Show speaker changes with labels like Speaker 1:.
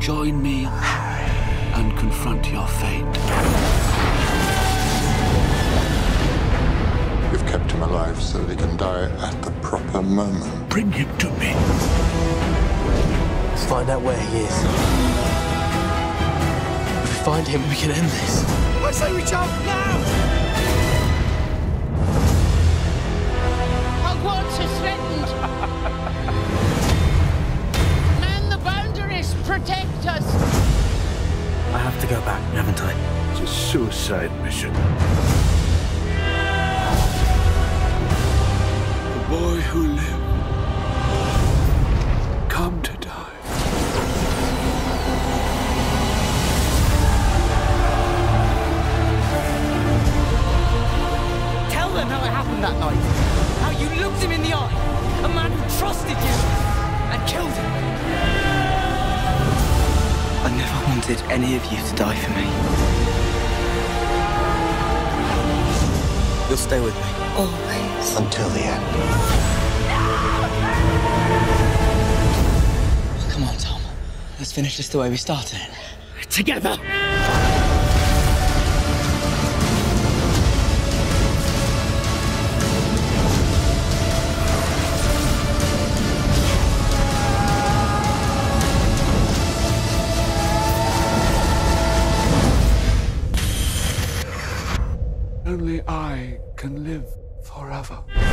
Speaker 1: join me and confront your fate.
Speaker 2: You've kept him alive so that he can die at the proper moment.
Speaker 1: Bring him to me.
Speaker 3: Let's find out where he is. If we find him, we can end this.
Speaker 4: I say we jump now!
Speaker 5: Hogwarts is threatened. Man the boundaries, protect us.
Speaker 3: I have to go back, haven't I?
Speaker 1: It's a suicide mission. The boy who lived, come to die.
Speaker 4: Tell them how it happened that night. How you looked him in the eye. A man who trusted you and killed him.
Speaker 3: I never wanted any of you to die for me. You'll stay with me.
Speaker 5: Always.
Speaker 3: Until the end. Come on, Tom. Let's finish this the way we started.
Speaker 4: Together.
Speaker 1: Only I can live forever.